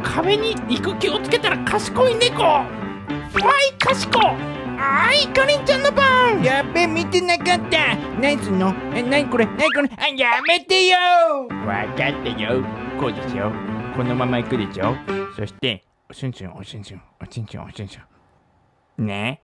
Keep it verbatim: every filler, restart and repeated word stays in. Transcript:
壁に肉球をつけたら賢い猫。わい、賢。はい、かりんちゃんの番。 やべ、見てなかった。何すんの？え、何これ？何これ？あ、やめてよ。 わかったよ。こうですよ。このまま行くでしょ。そしておしゅんしゅんおしゅんしゅんおしゅんしゅんおしゅんしゅんね。